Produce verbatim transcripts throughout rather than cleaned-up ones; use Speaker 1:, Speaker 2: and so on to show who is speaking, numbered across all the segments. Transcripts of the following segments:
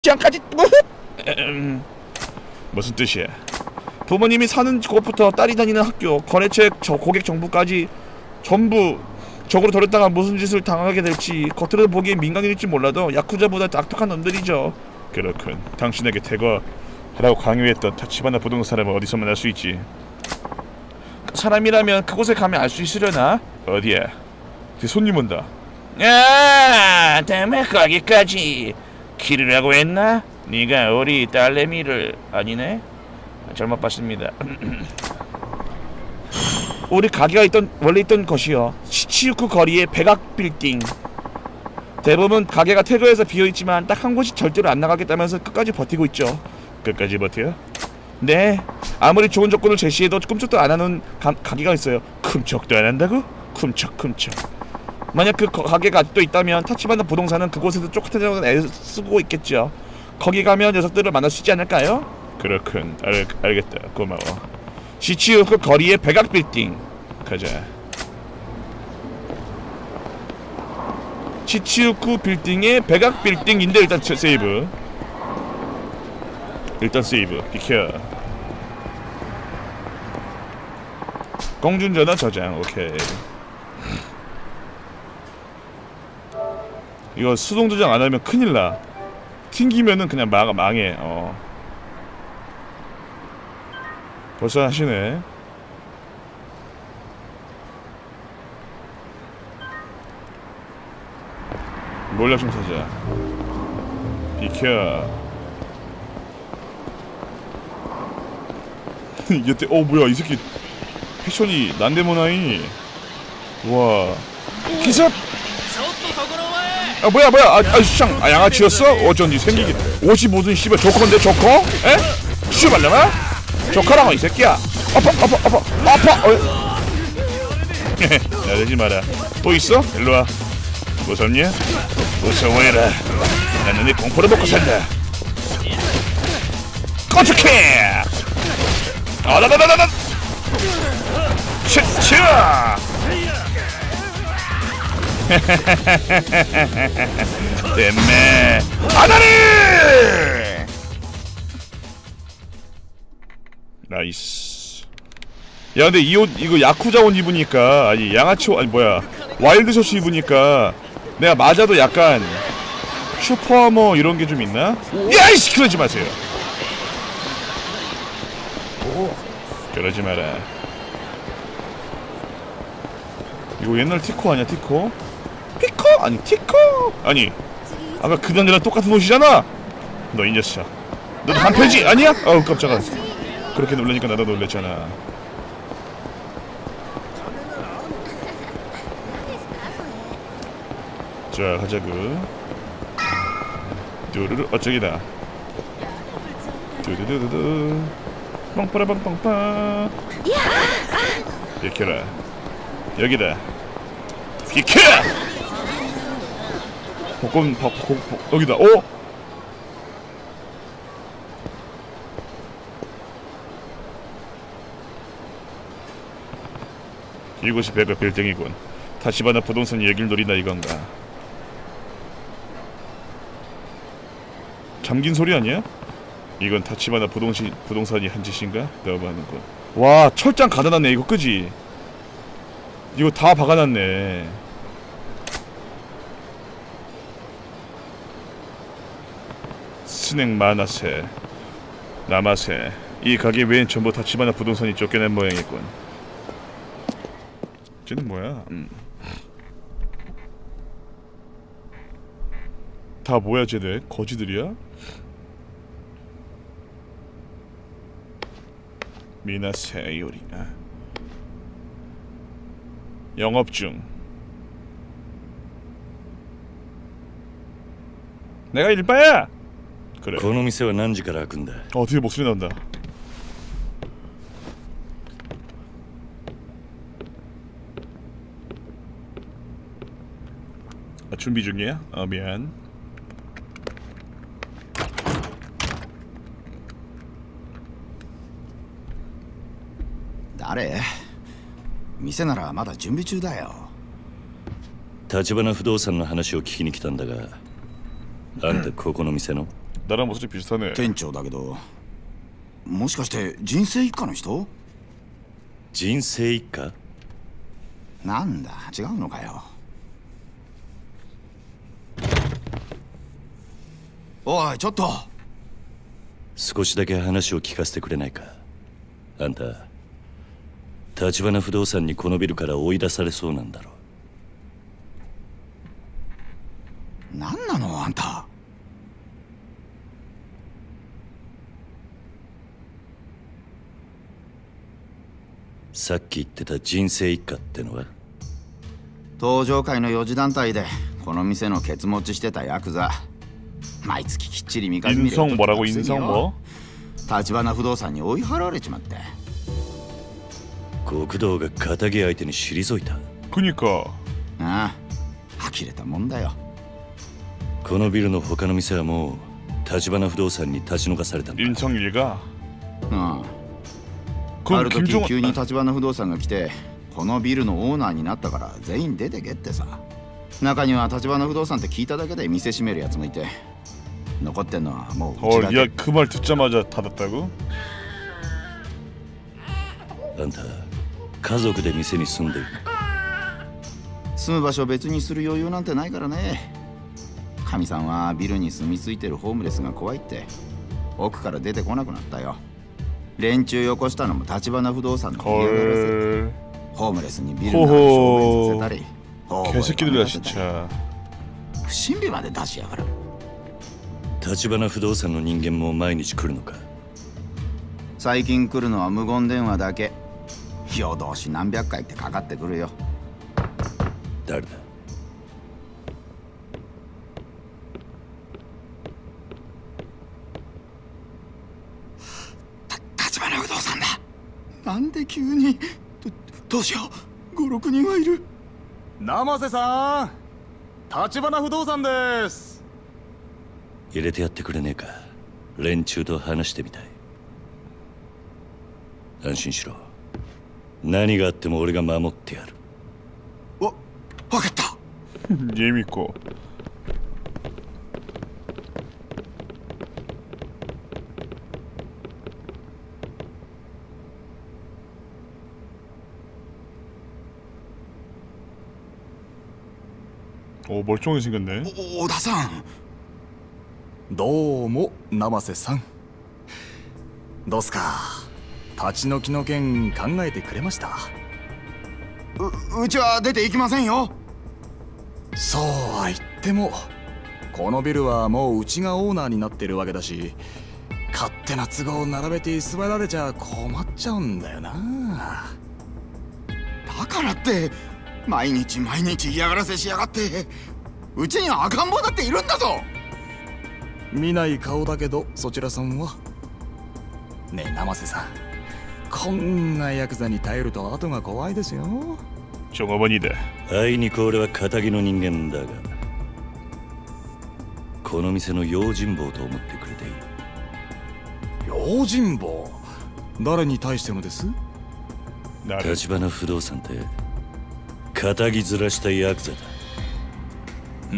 Speaker 1: 시장까지 음, 무슨 뜻이야? 부모님이 사는 곳부터 딸이 다니는 학교, 거래처, 저 고객 정보까지 전부 적으로 돌렸다가 무슨 짓을 당하게 될지 겉으로 보기엔 민간인일지 몰라도 야쿠자보다 악독한 놈들이죠. 그렇군. 당신에게 대거하라고 강요했던 타치바나 부동산을 어디서 만날 수 있지? 사람이라면 그곳에 가면 알 수 있으려나? 어디야? 제 손님 온다. 아, 다음에 거기까지 키르라고 했나? 네가 우리 딸내미를 아니네? 잘못 봤습니다. 우리 가게가 있던 원래 있던 것이요. 시치유쿠 거리의 백악 빌딩. 대부분 가게가 퇴거해서 비어있지만 딱 한 곳이 절대로 안 나가겠다면서 끝까지 버티고 있죠. 끝까지 버텨? 네. 아무리 좋은 조건을 제시해도 꿈쩍도 안 하는 가, 가게가 있어요. 꿈쩍도 안 한다고? 꿈쩍꿈쩍. 만약 그 거, 가게가 아직도 있다면 타치바나 부동산은 그곳에서 쫓겨나려고 애쓰고 있겠죠. 거기 가면 녀석들을 만날 수 있지 않을까요? 그렇군. 알, 알겠다. 고마워. 시치유쿠 거리의 백악 빌딩. 가자. 시치유쿠 빌딩의 백악 빌딩인데 일단 세이브. 일단 세이브. 비켜. 공중전화 저장. 오케이. 이거 수동 저장 안 하면 큰일 나. 튕기면은 그냥 막 망해. 어. 벌써 하시네. 몰락 좀 사자. 비켜. 이때 어 뭐야 이 새끼 패션이 난데모나이. 와. 기습. 아 뭐야 뭐야 아, 아 쌍 아 양아치였어? 어쩐지 생기긴 옷이 무슨 씨발 조커인데 조커? 에? 씨발려나? 조커라고 이 새끼야. 아파 아파 아파 아파. 어. 나대지 마라. 또 있어? 일로와. 무섭냐? 무서워해라. 나는 네 공포를 먹고 산다. 꺼축해. 아라라라라라. 치치야. 땜매 아다리. 나이스. 야 근데 이 옷 이거 야쿠자 옷 입으니까 아니 양아치 옷 아니 뭐야 와일드 셔츠 입으니까 내가 맞아도 약간 슈퍼머 이런 게 좀 있나? 야이씨 그러지 마세요. 그러지 마라. 이거 옛날 티코 아니야 티코? 피코? 아니 티코? 아니 아까 그 남자랑 똑같은 옷이잖아. 너 이 녀석 너도 한패지 아니야? 어우 깜짝아. 그렇게 놀라니까 나도 놀랬잖아. 자 가자구. 뚜루루 어 저기다. 두두두두두 뻥빠라뻥뻥빠. 비켜라. 여기다. 비켜! 복권 복, 복, 복, 여기다. 오! 이곳이 백악 빌딩이군. 타치바나 부동산 얘기를 노리나 이건가? 잠긴 소리 아니야? 이건 타치바나 부동시, 부동산이 한 짓인가? 너무하는군. 와 철장 가다놨네 이거 그지? 이거 다 박아놨네. 스낵 마나세 나마세. 이 가게 외엔 전부 타치바나 부동산이 쫓겨낸 모양이군. 쟤는 뭐야? 음. 다 뭐야 쟤네? 거지들이야? 미나세 요리야. 영업 중. 내가 일바야. 그래. 어 뒤에 목소리 나온다. 아, 준비 중이야? 어 미안.
Speaker 2: 誰? 店ならまだ準備中だよ。
Speaker 3: 立花不動産の話を聞きに来たんだが、あんたここの店の？
Speaker 1: 나랑 모습이 비슷하네.
Speaker 2: 店長だけど、もしかして人生一家の人？
Speaker 3: 人生一家？
Speaker 2: なんだ、違うのかよ。おい、ちょっと。
Speaker 3: 少しだけ話を聞かせてくれないか。あんた立花不動産にこのビルから追い出されそうなんだろ
Speaker 2: う。なんなのあんた。
Speaker 3: さっき言ってた人生一家ってのは？
Speaker 2: 登場界の四次団体でこの店のケツ持ちしてたヤクザ。毎月きっちり見かけ見る。
Speaker 1: 인성 뭐라고 인성 뭐?
Speaker 2: 立花不動産に追い払われちまって。
Speaker 3: 極道が仇相手に退いた。
Speaker 1: 그니까
Speaker 2: ああ、呆れたもんだよ。
Speaker 3: このビルの他の店はもう立花不動産に立ち退かされたんだ。
Speaker 1: 인성 일가?
Speaker 2: うん。あ
Speaker 1: 그럼
Speaker 2: る時
Speaker 1: 김종원
Speaker 2: 急に立花不動産が来てこのビルのオーナーになったから全員出てけってさ。中には立花不動産って聞いただけで店閉めるやつもいて、残ってんのはもううちだ
Speaker 1: 헐,
Speaker 2: け。
Speaker 1: 야, 그 말 듣자마자 닫았다고?
Speaker 3: あんた家族で店に住んでいるのか？
Speaker 2: 住む場所別にする余裕なんてないからね。かみさんはビルに住み着いてるホームレスが怖いって奥から出てこなくなったよ。連中よこしたのも立花不動産の嫌がらせ。
Speaker 1: 헐
Speaker 2: ホームレスにビルの中で証明させたり。
Speaker 1: 개새끼들이야 진짜.
Speaker 2: 不審火まで出しやがる。
Speaker 3: 立花不動産の人間も毎日来るのか？
Speaker 2: 最近来るのは無言電話だけ。夜通し何百回ってかかってくるよ。
Speaker 3: 誰だ？
Speaker 2: た立花不動産だ。なんで急に。ど, どうしよう。ご、ろくにんはいる。
Speaker 4: 生瀬さん、立花不動産です。
Speaker 3: 入れてやってくれねえか。連中と話してみたい。安心しろ。何があっても俺が守ってやる。
Speaker 2: わ、わかった。
Speaker 1: 재밌고. 오, 멀쩡하게 생겼네.
Speaker 2: 小田さん。
Speaker 4: どうも生瀬さん。どうすか、立ち退きの件考えてくれました？
Speaker 2: う、うちは出て行きませんよ。
Speaker 4: そうは言ってもこのビルはもううちがオーナーになってるわけだし、勝手な都合を並べて居座られちゃ困っちゃうんだよな。
Speaker 2: だからって毎日毎日嫌がらせしやがって。うちには赤ん坊だっているんだぞ。
Speaker 4: 見ない顔だけどそちらさんは。ねえ生瀬さん、こんなヤクザに頼ると後が怖いですよ。
Speaker 1: 종업원이다.
Speaker 3: あいにく俺は仇の人間だが、この店の用心棒と思ってくれていい。
Speaker 4: 用心棒？誰に対してのです？
Speaker 3: 立花不動産って仇ずらしたヤクザだ。
Speaker 4: うん。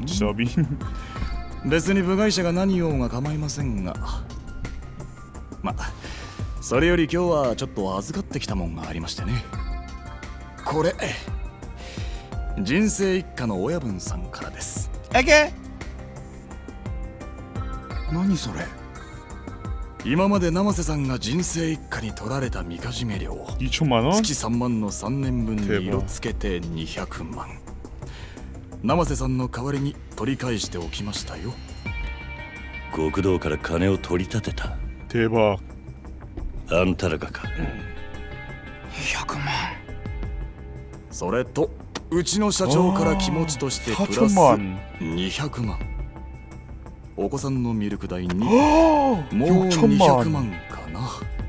Speaker 1: 서빈
Speaker 4: 別に部外者が何言おうが構いませんが、ま、それより今日はちょっと預かってきたもんがありましてね。これ人生一家の親分さんからです。
Speaker 1: えげ？
Speaker 2: 何それ？
Speaker 4: 今まで生瀬さんが人生一家に取られたみかじめ料
Speaker 1: 이천만 원？
Speaker 4: 月さんまんのさんねんぶんに色つけてにひゃくまん。生瀬さんの代わりに取り返しておきましたよ。
Speaker 3: 極道から金を取り立てた。
Speaker 1: 대박。
Speaker 3: あんたらがか。
Speaker 2: ひゃくまん。
Speaker 4: それとうちの社長から気持ちとしてプラスにひゃくまん。お子さんのミルク代にもうにひゃくまんかな。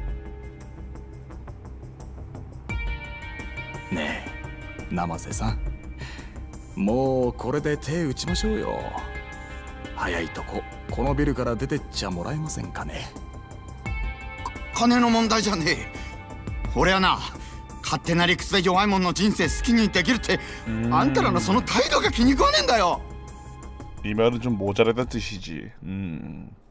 Speaker 4: ねえ生瀬さん、もうこれで手打ちましょうよ。早いとここのビルから出てっちゃもらえませんかね。
Speaker 2: 金の問題じゃねえ。俺はな、勝手な理屈で弱い者の人生好きにできるってあんたらのその態度が気に食わねえんだよ。
Speaker 1: 이 말은 좀 모자라다 뜻이지. 음.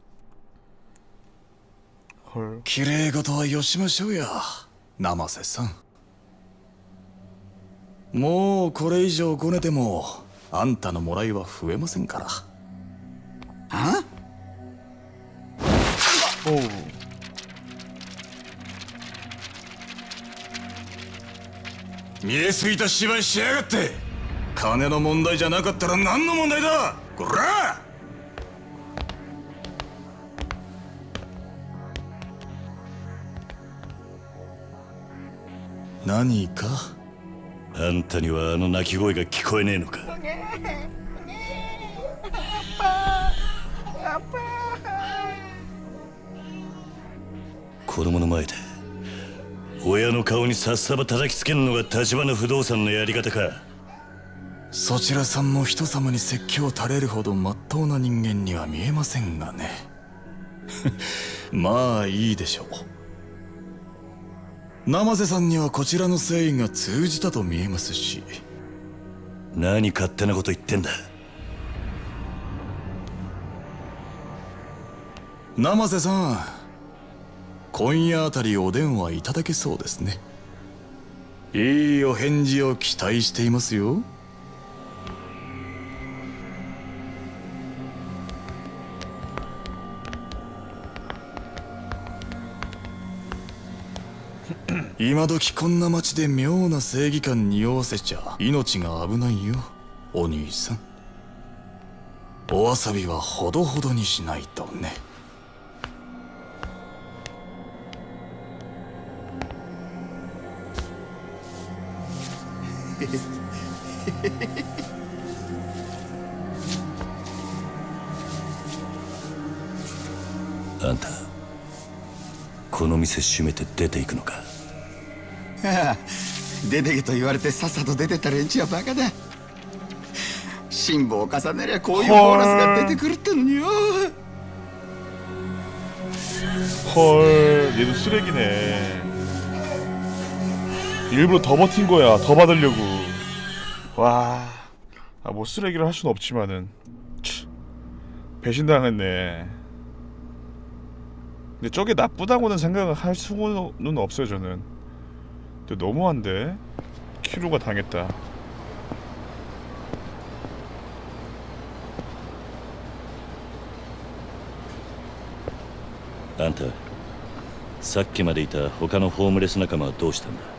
Speaker 1: 헐.
Speaker 4: 綺麗事はよしましょうや、生瀬さん。もうこれ以上ごねてもあんたのもらいは増えませんから。
Speaker 2: あ
Speaker 1: おう。
Speaker 4: 見えすぎた芝居しやがって。金の問題じゃなかったら何の問題だ、こら！何か？
Speaker 3: あんたにはあの鳴き声が聞こえねえのか？子供の前で親の顔にさっさば叩きつけるのが橘不動産のやり方か？
Speaker 4: そちらさんも人様に説教垂れるほどまっとうな人間には見えませんがね。まあいいでしょう。生瀬さんにはこちらの誠意が通じたと見えますし。
Speaker 3: 何勝手なこと言ってんだ。
Speaker 4: 生瀬さん、今夜あたりお電話いただけそうですね。いいお返事を期待していますよ。今時こんな街で妙な正義感匂わせちゃ命が危ないよ、お兄さん。お遊びはほどほどにしないとね。
Speaker 3: あんたこの店閉めて出ていくのか？
Speaker 2: 出てけと言われてさっさと出てった連中はバカだ。辛抱を重ねりゃこういうボーナスが出てくるってのによ。
Speaker 1: 헐, 얘도 쓰레기네. 일부러 더 버틴 거야. 더 받으려고. 와, 아, 뭐 쓰레기를 할 수는 없지만은 치, 배신당했네. 근데 저게 나쁘다고는 생각을 할 수는 없어요, 저는. 근데 너무한데? 키루가 당했다.
Speaker 3: あんた、さっきまでいた他のホームレス仲間はどうしたんだ？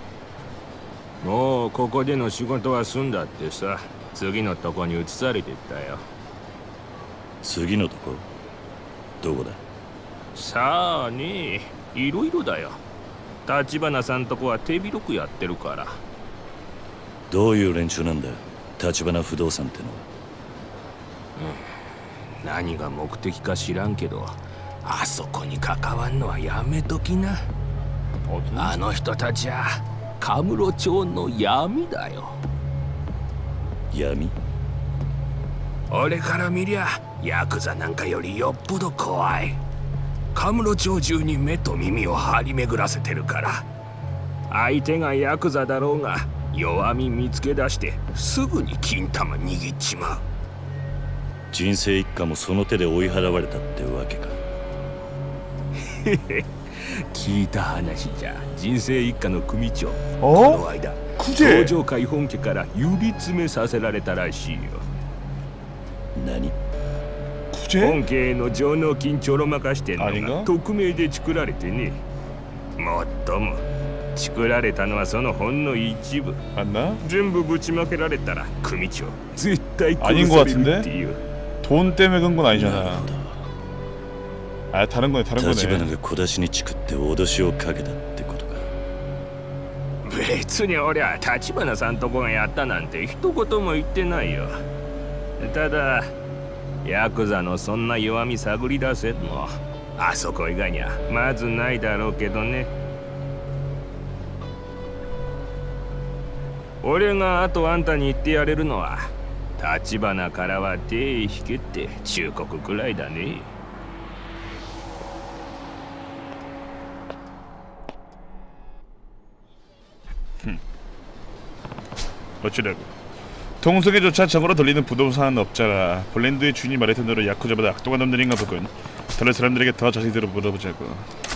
Speaker 5: もうここでの仕事は済んだってさ、次のとこに移されてったよ。
Speaker 3: 次のとこ？どこだ？
Speaker 5: さあね、いろいろだよ。橘さんとこは手広くやってるから。
Speaker 3: どういう連中なんだよ、橘不動産ってのは。
Speaker 5: うん、何が目的か知らんけど、あそこに関わんのはやめときな。あの人たちはカムロ町の闇だよ。
Speaker 3: 闇？
Speaker 5: 俺から見りゃヤクザなんかよりよっぽど怖い。カムロ町中に目と耳を張り巡らせてるから、相手がヤクザだろうが弱み見つけ出してすぐに金玉握っちまう。
Speaker 3: 人生一家もその手で追い払われたってわけか。
Speaker 5: 聞いた話じゃ、人生一家の組長、
Speaker 1: お
Speaker 5: この間東上会本家から指詰めさせられたらしいよ。
Speaker 3: 何？
Speaker 5: 本家への上納金ちょろまかしてんの
Speaker 1: あれが
Speaker 5: が匿名で作られてね。もっとも作られたのはそのほんの一部。
Speaker 1: 맞나?
Speaker 5: 全部ぶちまけられたら組長絶対殺されるっていう。
Speaker 1: 돈 때문에 그런 건 아니잖아. 아, 다른 거네, 다른 거네.
Speaker 3: 橘が小出しにチクって脅しをかけたってことか。
Speaker 5: 別に俺は橘さんとこがやったなんて一言も言ってないよ。ただヤクザのそんな弱み探り出せんのあそこ以外にはまずないだろうけどね。俺があとあんたに言ってやれるのは、橘からは手引けって忠告くらいだね。
Speaker 1: 어찌라고. 동석에조차 적으로 돌리는 부동산 업자라. 볼랜드의 주인이 말했던 대로 야쿠자보다 악독한 놈들인가 보군. 다른 사람들에게 더 자세히 들어 물어보자고.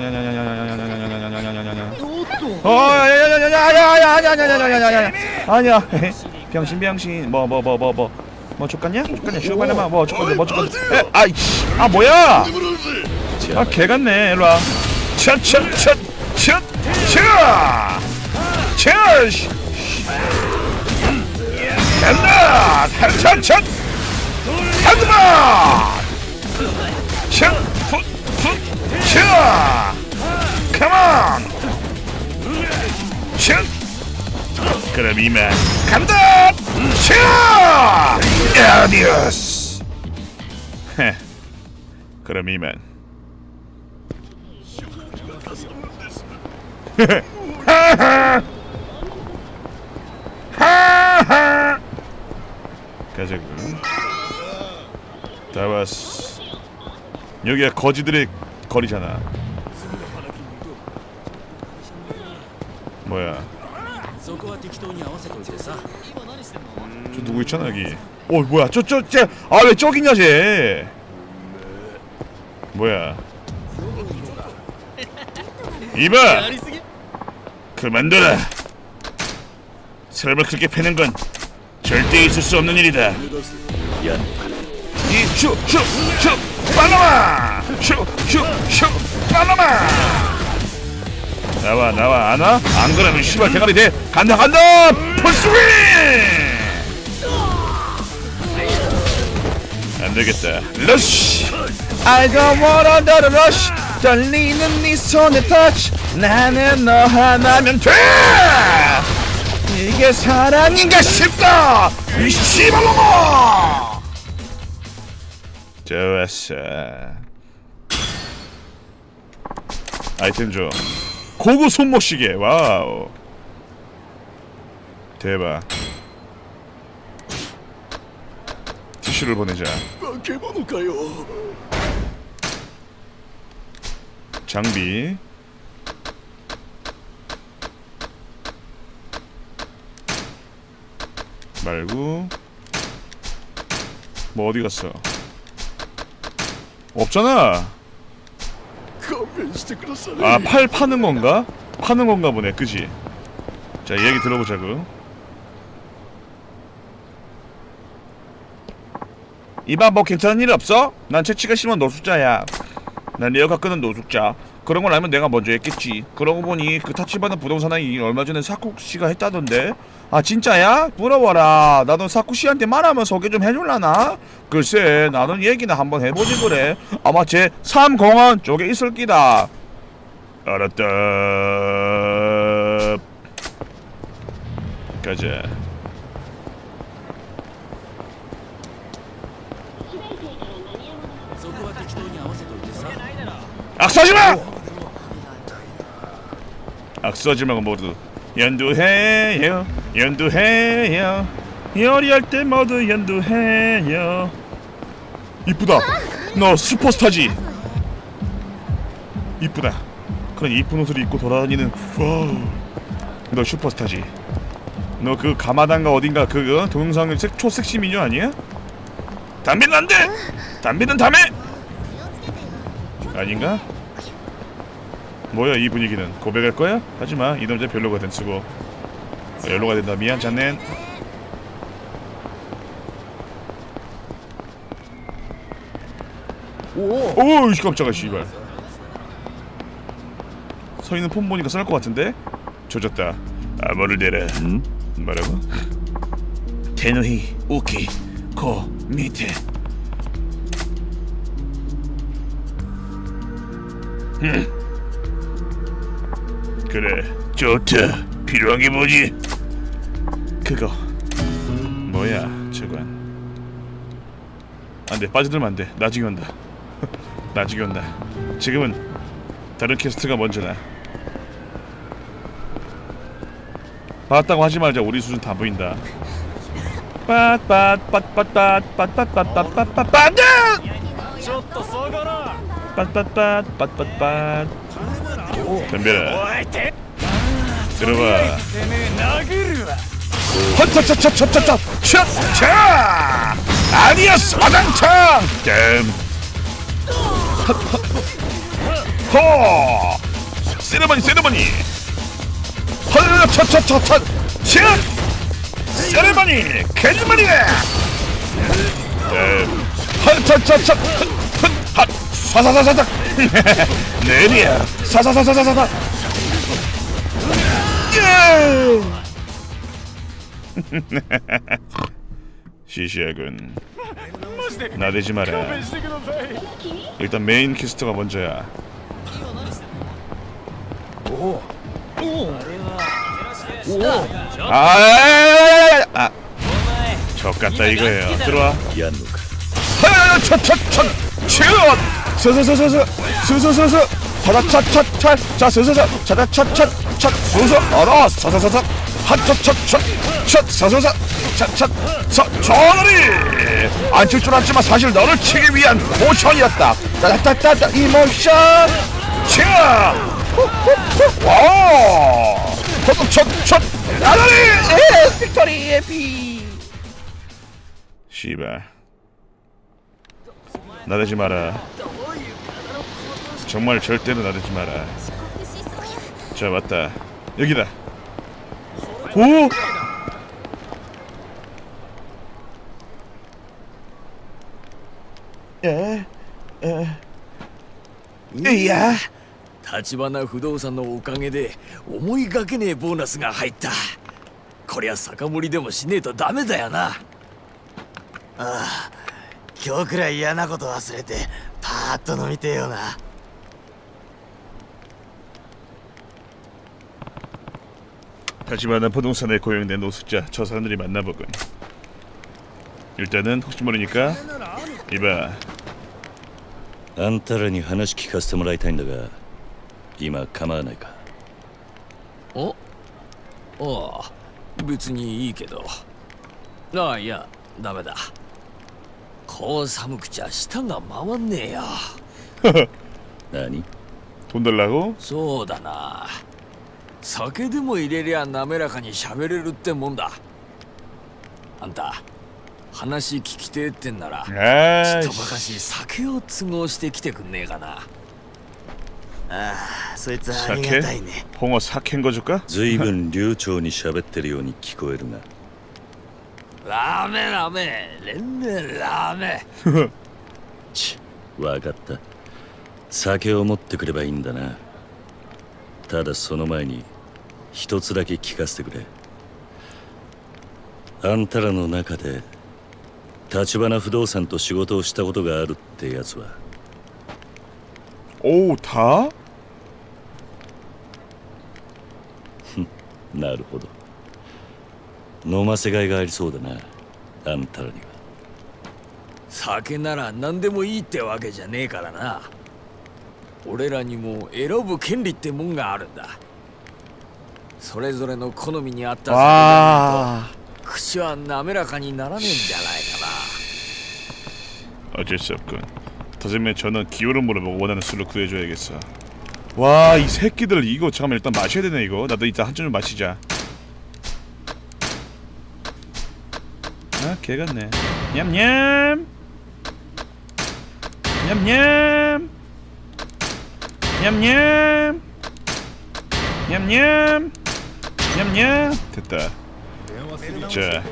Speaker 1: 어야야야야야야야야야야야야야야 아니야 병신 병신 뭐 뭐 뭐 뭐 뭐 뭐 족같냐 족같냐 슈발레마 뭐 족같냐 뭐 족같냐 아이씨 아 뭐야 아 개같네 일로와 찻찻찻찻 차! 간다! 찻찻! 한두번! 차! 풋! 풋! 차! 컴온! 차! 그럼 이만 간다! 차! 아디오스! 헤 그럼 이만 하하! 하하! 가자고. 다 왔어. 여기가 거지들의 거리잖아. 뭐야? 저 누구 있잖아 여기. 어 뭐야? 저 저 쟤 아 왜 저기냐 쟤? 뭐야? 이봐! 그만둬라! 사람을 그렇게 패는 건 절대 있을 수 없는 일이다.
Speaker 3: 야,
Speaker 1: 이 슈! 슈! 슈! 빨라마! 슈! 슈! 슈! 빨라마! 나와 나와 안 와? 안 그러면 씨발 대가리 돼! 간다 간다! 풀스윙! 안 되겠다. 러쉬! I don't wanna do the rush! 떨리는 네 손의 터치 나는 너 하나면 돼! 이게 사랑인가 싶다! 이 씨발놈아! 좋았어. 아이템 줘. 고급 손목시계. 와우. 대박. 티슈를 보내자. 장비 말고 뭐 어디 갔어? 없잖아. 아, 팔 파는 건가? 파는 건가 보네, 그지? 자, 얘기 들어보자고. 이봐, 뭐 괜찮은 일 없어? 난 채취가 심한 노숙자야. 난 리어가 끄는 노숙자. 그런 걸 알면 내가 먼저 했겠지. 그러고 보니 그 타치바는 부동산이 얼마 전에 사쿠씨가 했다던데. 아 진짜야? 부러워라. 나도 사쿠씨한테 말하면 소개 좀 해줄라나? 글쎄 나는 얘기나 한번 해보지 그래. 아마 제 삼 공원 쪽에 있을 끼다. 알았다. 가자. 악수하지마! 악수하지마고 모두 연두해요 연두해요 요리할 때 모두 연두해요. 이쁘다. 너 슈퍼스타지. 이쁘다. 그런 이쁜 옷을 입고 돌아다니는 와우. 너 슈퍼스타지. 너 그 가마단가 어딘가 그 동영상을 초섹시 미녀 아니야? 담배는 안돼! 담배는 담배! 아닌가? 뭐야 이 분위기는. 고백할 거야? 하지마. 이 남자 별로거든. 쓰고 연로가 된다. 미안 잔넨. 오오 깜짝아 씨발. 서있는 폰 보니까 쌀 것 같은데? 조졌다. 암호를 대라.
Speaker 3: 응?
Speaker 1: 뭐라고? 테누히 우키 코 밑에. 음. 그래 좋다. 필요한 게 뭐지? 그거 뭐야 저건. 안돼 빠져들면 안돼. 나중에 온다. 나중에 온다. 지금은 다른 캐스트가 먼저다. 봤다고 하지 말자. 우리 수준 다 보인다. 빳빳빳빳빳빳빳빳빳 빳빳빳 덤벼라. 들어봐. 헛차차차차차차 차! 아니었어 와장창! 댐! 호! 세레머니 세레머니! 허 차차차차 샷 세레머니 캔머니 하차차차 하 사사사사사 내리야 사사사사사사 시시하군. 나대지 마라. 일단 메인 퀘스트가 먼저야. 아, 아, 적 같다 이거예요. 들어와.
Speaker 3: 얀누카
Speaker 1: 하야, 차차차, 치원. 서서서서서, 서서서서, 차차차차, 자 서서서, 차차차차, 차 서서, 알아, 서서서서, 하차차차, 차 서서서, 차차, 서, 저놈이 안 칠 줄 알지만 사실 너를 치기 위한 모션이었다. 따따따따 이모션, 치아, 와, 저도 첫, 나가리, 에, 빅토리의 비. 씨발. 나대지 마라. 정말 절대로 나대지 마라. 자, 왔다. 여기다. 오! 에, 에, 이야.
Speaker 5: 立花不動産のおかげで思いがけねえボーナスが入った。こりゃ酒盛りでもしねえとダメだよな。
Speaker 6: ああ、今日くらい嫌なこと忘れてパーッと飲みてえよな。
Speaker 1: 다시마나 부동산에 고용된 노숙자 저 사람들이 만나보군. 일단은 혹시 모르니까 이봐.
Speaker 3: あんたらに話聞かせてもらいたいんだが今構わないか。
Speaker 5: おああ、別にいいけど。ああ、いやダメだ。こう寒くちゃ舌が回んねえよ。
Speaker 3: 何？
Speaker 1: 돈 달라고?
Speaker 5: そうだな。酒でも入れりゃ滑らかに喋れるってもんだ。あんた話聞きてえってんならちっとばかし酒を都合してきてくんねえかな。
Speaker 6: ああ、そいつはありがたいね。
Speaker 1: 홍어 사캔 거 줄까?
Speaker 3: 随分流暢に喋ってるように聞こえるが。
Speaker 5: ラーメンラーメン連綿ラーメン。
Speaker 3: ち、わかった。酒を持ってくればいいんだな。ただその前に一つだけ聞かせてくれ。あんたらの中で橘不動産と仕事をしたことがあるってやつは。
Speaker 1: 오 다?
Speaker 3: なるほど。飲ませがいがありそうだな、あんたらには。
Speaker 5: 酒なら何でもいいってわけじゃねえからな。俺らにも選ぶ権利ってもんがあるんだ。それぞれの好みに合った酒がないと口は滑らかにならねえんじゃないかな。
Speaker 1: 어쩔 수 없군. 다짐에 저는 기호를 물어보고 원하는 술을 구해줘야겠어. 와, 이 새끼들 이거 잠깐만 일단 마셔야 되네 이거. 나도 이따 한 잔 좀 마시자. 아, 개같네. 냠냠. 냠냠. 냠냠. 냠냠. 냠냠. 됐다. 자,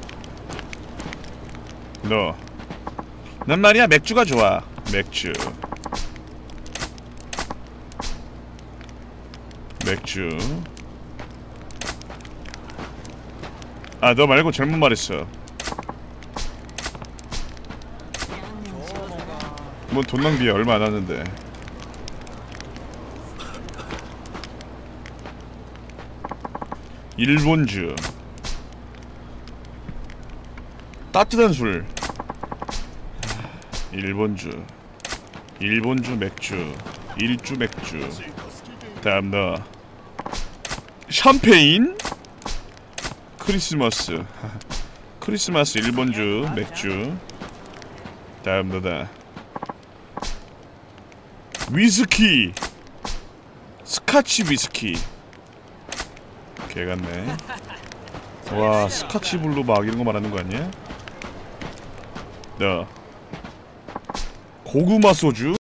Speaker 1: 너. 난 말이야 맥주가 좋아. 맥주. 맥주. 아, 너 말고 잘못 말했어. 뭐 돈 낭비야. 얼마 안 하는데. 일본주. 따뜻한 술. 일본주. 일본주 맥주. 일주 맥주. 다음 너. 샴페인? 크리스마스. 크리스마스 일본주 맥주. 다음 너다. 위스키. 스카치 위스키. 개같네. 와, 스카치 블루 막 이런 거 말하는 거 아니야? 너. 고구마 소주?